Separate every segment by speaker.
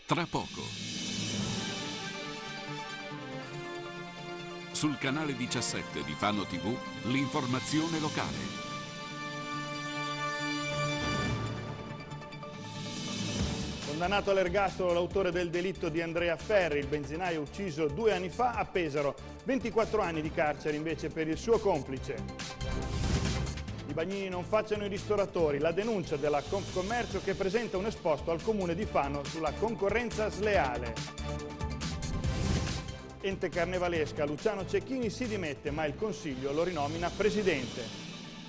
Speaker 1: tra poco. Sul canale 17 di Fano TV, l'informazione locale.
Speaker 2: Condannato all'ergastolo l'autore del delitto di Andrea Ferri, il benzinaio ucciso 2 anni fa a Pesaro. 24 anni di carcere invece per il suo complice. I bagnini non facciano i ristoratori, la denuncia della Confcommercio che presenta un esposto al comune di Fano sulla concorrenza sleale. Ente carnevalesca, Luciano Cecchini si dimette ma il Consiglio lo rinomina presidente.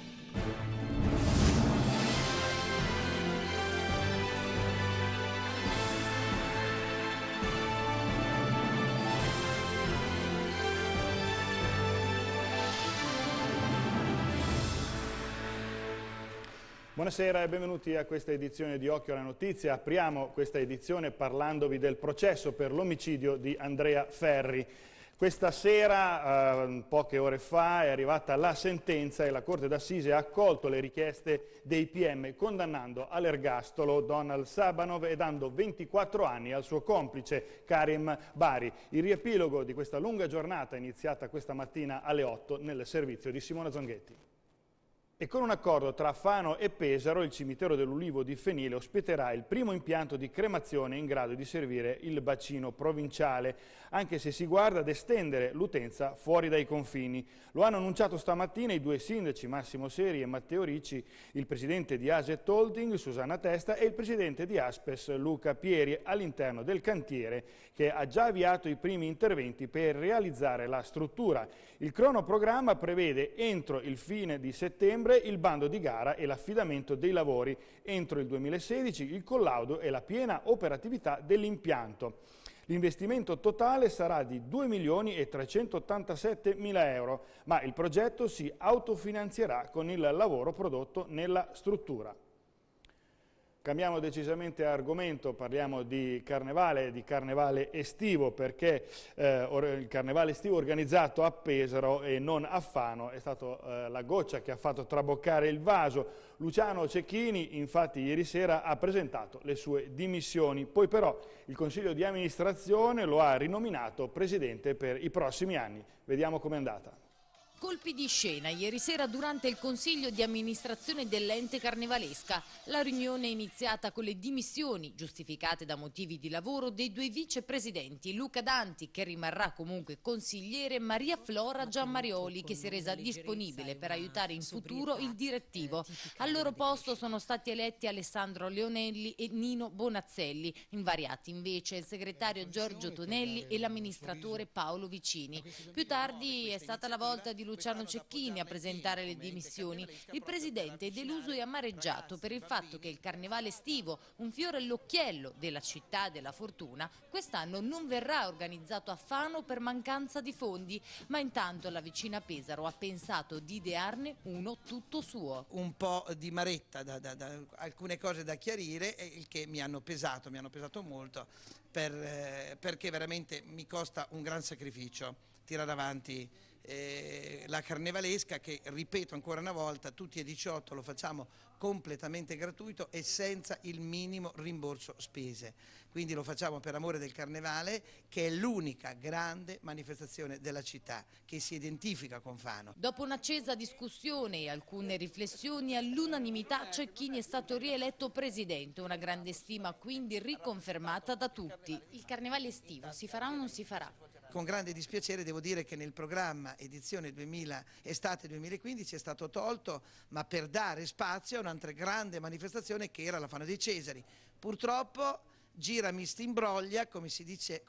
Speaker 2: Buonasera e benvenuti a questa edizione di Occhio alla Notizia. Apriamo questa edizione parlandovi del processo per l'omicidio di Andrea Ferri. Questa sera, poche ore fa, è arrivata la sentenza e la Corte d'Assise ha accolto le richieste dei PM, condannando all'ergastolo Donald Sabanov e dando 24 anni al suo complice Karim Bari. Il riepilogo di questa lunga giornata iniziata questa mattina alle 8 nel servizio di Simona Zonghetti. E con un accordo tra Fano e Pesaro, il cimitero dell'Ulivo di Fenile ospiterà il primo impianto di cremazione in grado di servire il bacino provinciale, anche se si guarda ad estendere l'utenza fuori dai confini. Lo hanno annunciato stamattina i due sindaci Massimo Seri e Matteo Ricci, il presidente di Aset Holding Susanna Testa e il presidente di Aspes Luca Pieri all'interno del cantiere che ha già avviato i primi interventi per realizzare la struttura. Il cronoprogramma prevede entro il fine di settembre il bando di gara e l'affidamento dei lavori. Entro il 2016 il collaudo e la piena operatività dell'impianto. L'investimento totale sarà di 2.387.000 euro, ma il progetto si autofinanzierà con il lavoro prodotto nella struttura. Cambiamo decisamente argomento, parliamo di carnevale estivo, perché il carnevale estivo organizzato a Pesaro e non a Fano è stato la goccia che ha fatto traboccare il vaso. Luciano Cecchini infatti ieri sera ha presentato le sue dimissioni, poi però il Consiglio di amministrazione lo ha rinominato presidente per i prossimi anni. Vediamo com'è andata.
Speaker 3: Colpi di scena ieri sera durante il consiglio di amministrazione dell'ente carnevalesca. La riunione è iniziata con le dimissioni, giustificate da motivi di lavoro, dei due vicepresidenti, Luca Danti, che rimarrà comunque consigliere, e Maria Flora Giammarioli, che si è resa disponibile per aiutare in futuro il direttivo. Al loro posto sono stati eletti Alessandro Leonelli e Nino Bonazzelli, invariati invece il segretario Giorgio Tonelli e l'amministratore Paolo Vicini. Più tardi è stata la volta di Luciano Cecchini a presentare le dimissioni. Il presidente è deluso e amareggiato per il fatto che il carnevale estivo, un fiore all'occhiello della città della fortuna, quest'anno non verrà organizzato a Fano per mancanza di fondi, ma intanto la vicina Pesaro ha pensato di idearne uno tutto suo.
Speaker 4: Un po' di maretta, alcune cose da chiarire, il che mi hanno pesato molto, perché veramente mi costa un gran sacrificio tirare avanti la carnevalesca, che ripeto ancora una volta, tutti e 18 lo facciamo completamente gratuito e senza il minimo rimborso spese, quindi lo facciamo per amore del carnevale, che è l'unica grande manifestazione della città che si identifica con Fano.
Speaker 3: Dopo un'accesa discussione e alcune riflessioni, all'unanimità Cecchini è stato rieletto presidente, una grande stima quindi riconfermata da tutti. Il carnevale estivo si farà o non si farà?
Speaker 4: Con grande dispiacere devo dire che nel programma edizione estate 2015 è stato tolto, ma per dare spazio a un'altra grande manifestazione che era la Fano dei Cesari. Purtroppo gira mistimbroglia, come si dice,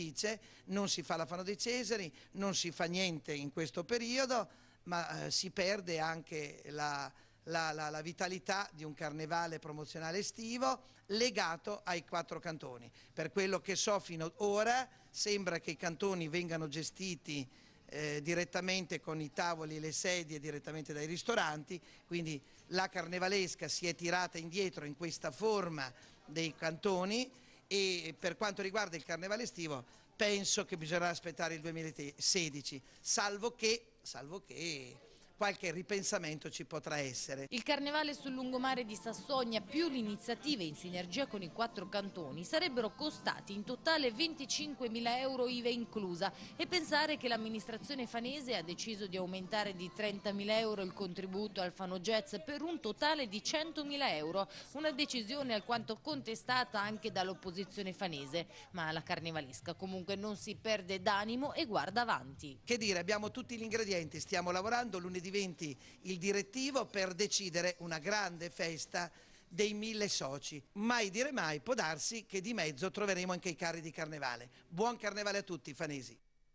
Speaker 4: non si fa la Fano dei Cesari, non si fa niente in questo periodo, ma si perde anche la vitalità di un carnevale promozionale estivo legato ai 4 cantoni. Per quello che so fino ad ora sembra che i cantoni vengano gestiti direttamente con i tavoli e le sedie direttamente dai ristoranti, quindi la carnevalesca si è tirata indietro in questa forma dei cantoni, e per quanto riguarda il carnevale estivo penso che bisognerà aspettare il 2016, salvo che qualche ripensamento ci potrà essere.
Speaker 3: Il carnevale sul lungomare di Sassonia più l'iniziativa in sinergia con i 4 cantoni sarebbero costati in totale 25.000 euro IVA inclusa, e pensare che l'amministrazione fanese ha deciso di aumentare di 30.000 euro il contributo al Fano Jazz per un totale di 100.000 euro, una decisione alquanto contestata anche dall'opposizione fanese, ma la carnevalesca comunque non si perde d'animo e guarda avanti.
Speaker 4: Che dire, abbiamo tutti gli ingredienti, stiamo lavorando, lunedì 20 il direttivo per decidere una grande festa dei 1000 soci. Mai dire mai, può darsi che di mezzo troveremo anche i carri di carnevale. Buon carnevale a tutti, fanesi.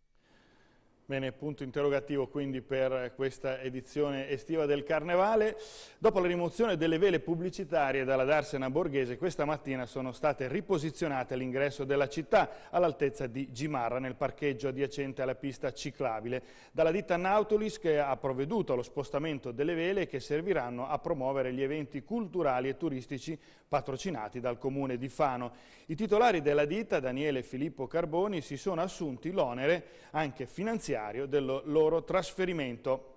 Speaker 2: Bene, punto interrogativo quindi per questa edizione estiva del Carnevale. Dopo la rimozione delle vele pubblicitarie dalla Darsena Borghese, questa mattina sono state riposizionate all'ingresso della città, all'altezza di Gimarra, nel parcheggio adiacente alla pista ciclabile, dalla ditta Nautilus, che ha provveduto allo spostamento delle vele che serviranno a promuovere gli eventi culturali e turistici patrocinati dal Comune di Fano. I titolari della ditta, Daniele e Filippo Carboni, si sono assunti l'onere anche finanziario del loro trasferimento.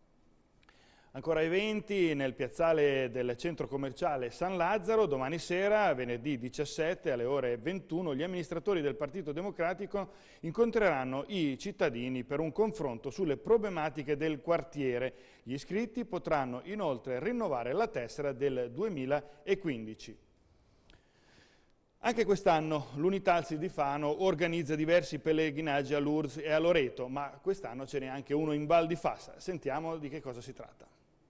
Speaker 2: Ancora eventi nel piazzale del centro commerciale San Lazzaro. Domani sera, venerdì 17 alle ore 21, gli amministratori del Partito Democratico incontreranno i cittadini per un confronto sulle problematiche del quartiere. Gli iscritti potranno inoltre rinnovare la tessera del 2015. Anche quest'anno l'Unitalsi di Fano organizza diversi pellegrinaggi a Lourdes e a Loreto, ma quest'anno ce n'è anche uno in Val di Fassa. Sentiamo di che cosa si tratta.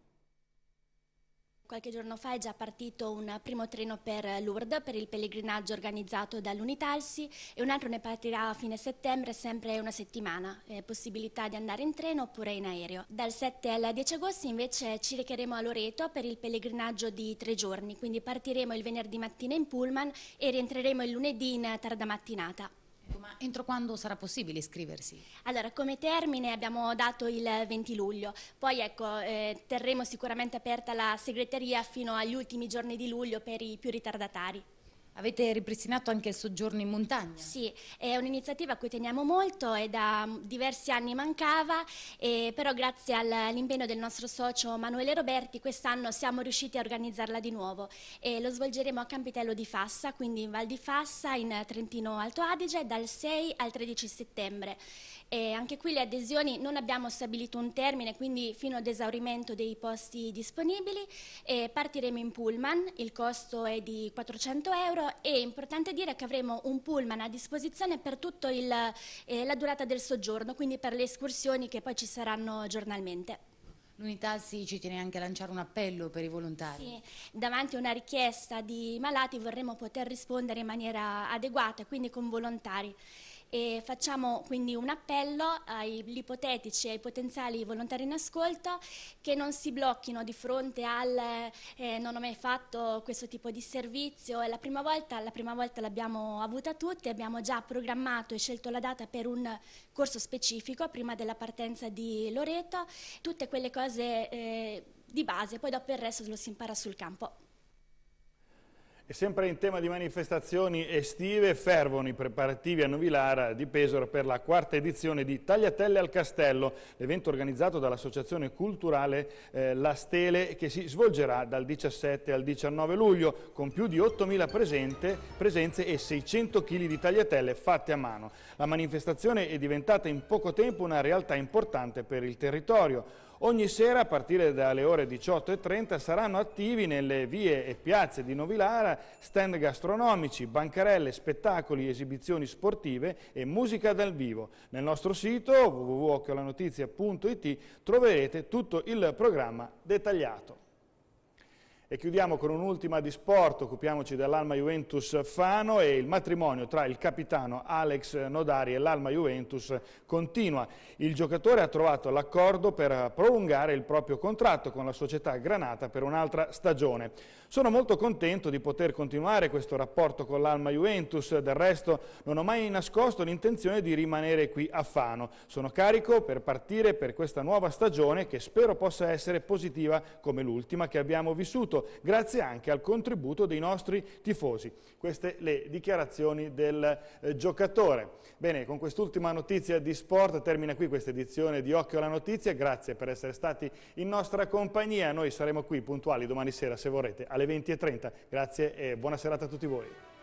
Speaker 5: Qualche giorno fa è già partito un primo treno per Lourdes per il pellegrinaggio organizzato dall'Unitalsi, e un altro ne partirà a fine settembre, sempre una settimana, possibilità di andare in treno oppure in aereo. Dal 7 al 10 agosto invece ci recheremo a Loreto per il pellegrinaggio di 3 giorni, quindi partiremo il venerdì mattina in pullman e rientreremo il lunedì in tarda mattinata.
Speaker 3: Ma entro quando sarà possibile iscriversi?
Speaker 5: Allora, come termine abbiamo dato il 20 luglio, poi ecco, terremo sicuramente aperta la segreteria fino agli ultimi giorni di luglio per i più ritardatari.
Speaker 3: Avete ripristinato anche il soggiorno in montagna?
Speaker 5: Sì, è un'iniziativa a cui teniamo molto e da diversi anni mancava, però grazie all'impegno del nostro socio Manuele Roberti quest'anno siamo riusciti a organizzarla di nuovo, e lo svolgeremo a Campitello di Fassa, quindi in Val di Fassa, in Trentino Alto Adige, dal 6 al 13 settembre. E anche qui le adesioni non abbiamo stabilito un termine, quindi fino ad esaurimento dei posti disponibili, e partiremo in pullman, il costo è di 400 euro, e è importante dire che avremo un pullman a disposizione per tutta la durata del soggiorno, quindi per le escursioni che poi ci saranno giornalmente.
Speaker 3: L'Unitalsi ci tiene anche a lanciare un appello per i volontari.
Speaker 5: Sì, davanti a una richiesta di malati vorremmo poter rispondere in maniera adeguata, quindi con volontari. E facciamo quindi un appello agli ipotetici e ai potenziali volontari in ascolto che non si blocchino di fronte al non ho mai fatto questo tipo di servizio, è la prima volta l'abbiamo avuta tutti, abbiamo già programmato e scelto la data per un corso specifico prima della partenza di Loreto, tutte quelle cose di base, poi dopo il resto lo si impara sul campo.
Speaker 2: E sempre in tema di manifestazioni estive, fervono i preparativi a Novilara di Pesaro per la 4ª edizione di Tagliatelle al Castello, l'evento organizzato dall'Associazione Culturale La Stele, che si svolgerà dal 17 al 19 luglio con più di 8.000 presenze e 600 kg di tagliatelle fatte a mano. La manifestazione è diventata in poco tempo una realtà importante per il territorio. Ogni sera, a partire dalle ore 18:30, saranno attivi nelle vie e piazze di Novilara stand gastronomici, bancarelle, spettacoli, esibizioni sportive e musica dal vivo. Nel nostro sito www.occhiolanotizia.it troverete tutto il programma dettagliato. E chiudiamo con un'ultima di sport, occupiamoci dell'Alma Juventus Fano, e il matrimonio tra il capitano Alex Nodari e l'Alma Juventus continua. Il giocatore ha trovato l'accordo per prolungare il proprio contratto con la società granata per un'altra stagione. Sono molto contento di poter continuare questo rapporto con l'Alma Juventus, del resto non ho mai nascosto l'intenzione di rimanere qui a Fano. Sono carico per partire per questa nuova stagione che spero possa essere positiva come l'ultima che abbiamo vissuto. soprattutto grazie anche al contributo dei nostri tifosi. Queste le dichiarazioni del giocatore. Bene, con quest'ultima notizia di sport termina qui questa edizione di Occhio alla Notizia. Grazie per essere stati in nostra compagnia. Noi saremo qui puntuali domani sera, se vorrete, alle 20:30. Grazie e buona serata a tutti voi.